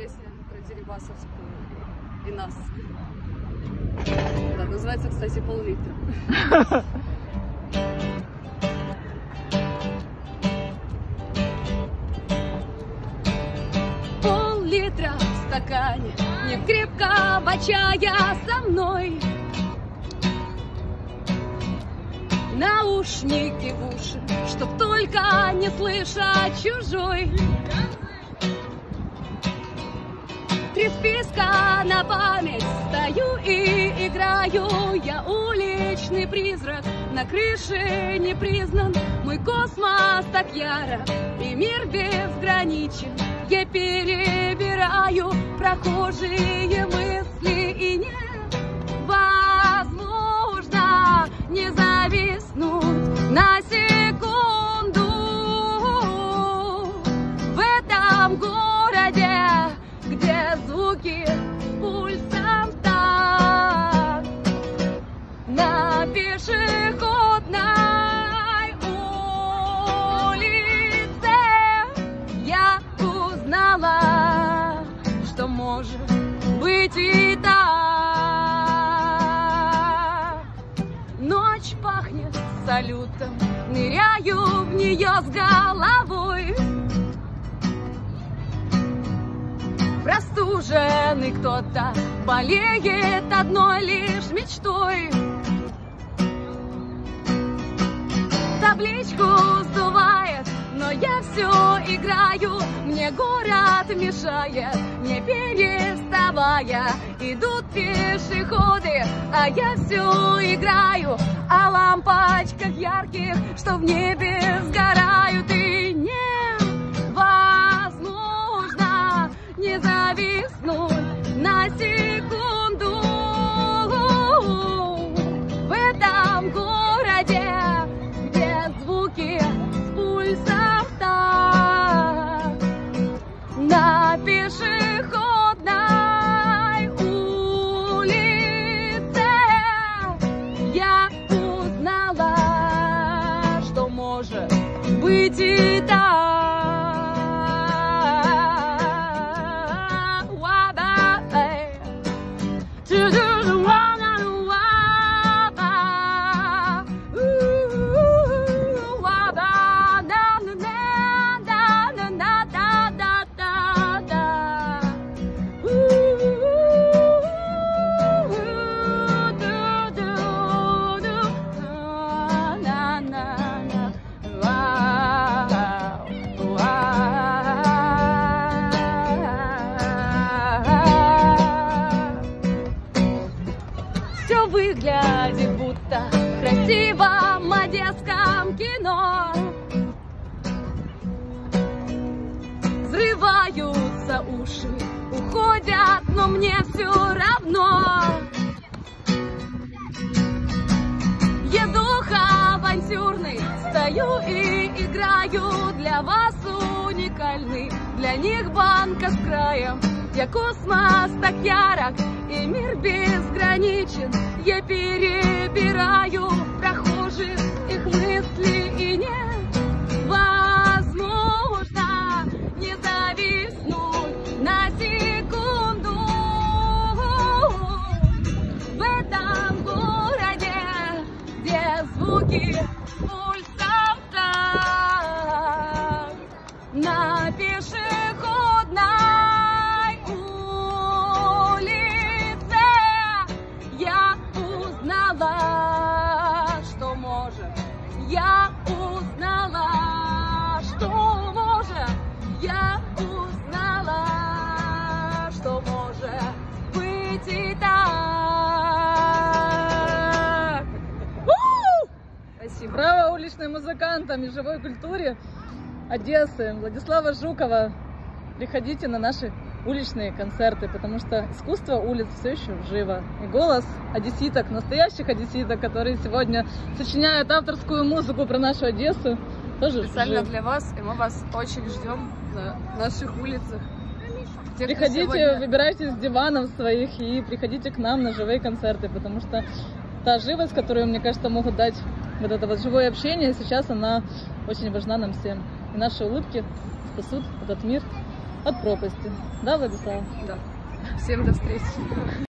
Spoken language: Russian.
песня про Дерибасовскую и нас. Да, называется, кстати, «Пол-литра». Пол-литра в стакане, не крепко бочая со мной. Наушники в уши, чтоб только не слышать чужой. 3 списка на память, стою и играю. Я уличный призрак, на крыше не признан. Мой космос так ярок, и мир безграничен. Я перебираю прохожие мысли, и невозможно не зависнуть на секунду в этом городе, где звуки пульсом так. На пешеходной улице я узнала, что может быть и так. Ночь пахнет салютом, ныряю в нее с головой. Простуженный кто-то болеет одной лишь мечтой. Табличку сдувает, но я все играю. Мне город мешает, не переставая. Идут пешеходы, а я все играю о лампочках ярких, что в небе сгорают. И невозможно не зависнуть на секунду в этом городе, где звуки с пульсом так. На пешеходной улице я узнала, что может быть и так. Все выглядит будто в красивом одесском кино. Взрываются уши, уходят, но мне все равно. Едух авантюрный, стою и играю. Для вас уникальный, для них банка с краем. Я космос так ярок, и мир безграничен. Я перебираю прохожих их мысли, и невозможно не зависнуть на секунду в этом городе, где звуки пульсом так. На пешеходной что может, я узнала, что может, я узнала, что может быть и так. Спасибо. Браво уличным музыкантам и живой культуре Одессы, Владислава Жукова. Приходите на наши уличные концерты, потому что искусство улиц все еще живо. И голос одесситок, настоящих одесситок, которые сегодня сочиняют авторскую музыку про нашу Одессу, тоже специально жив. для вас, и мы вас очень ждем на наших улицах. Те, приходите, сегодня... выбирайте с диванов своих и приходите к нам на живые концерты, потому что та живость, которую, мне кажется, могут дать вот это вот живое общение, сейчас она очень важна нам всем. И наши улыбки спасут этот мир от пропасти. Да, Владислава? Да. Всем до встречи.